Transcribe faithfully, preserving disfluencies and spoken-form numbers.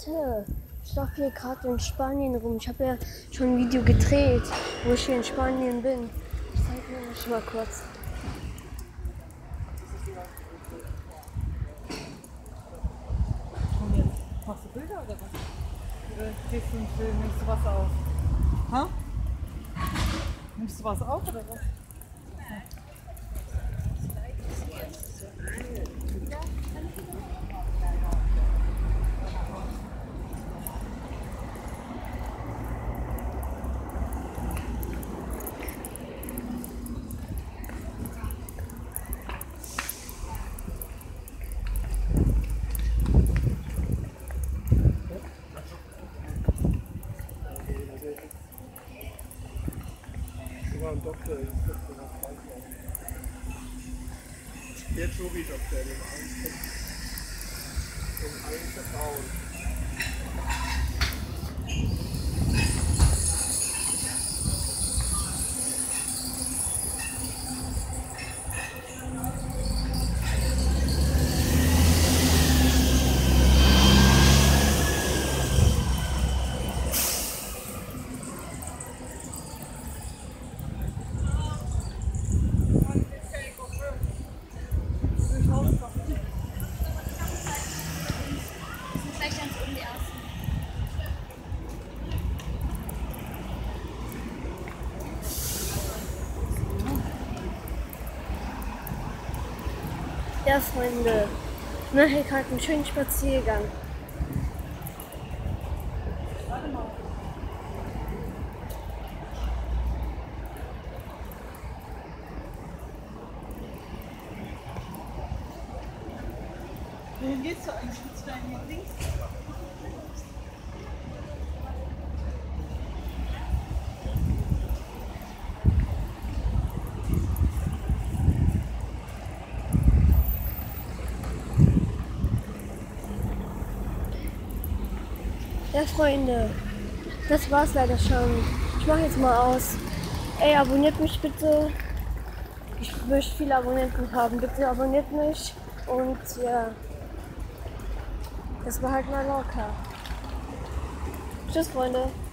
Leute, ich laufe hier gerade in Spanien rum. Ich habe ja schon ein Video gedreht, wo ich hier in Spanien bin. Ich zeige mir das mal kurz. Und jetzt machst du Bilder oder was? Oder gehst du und nimmst du was auf? Ha? Nimmst du was auf oder was? Ein Doktor ist das so was falsch. Der Tobi-Doktor, den Angst um Angst vertrauen. Ja, Freunde, ich mache hier gerade einen schönen Spaziergang. Wohin gehst du eigentlich? Willst du deinen links? Ja, Freunde, das war's leider schon. Ich mache jetzt mal aus. Ey, abonniert mich bitte. Ich möchte viele Abonnenten haben. Bitte abonniert mich. Und ja, das war halt mal locker. Tschüss, Freunde.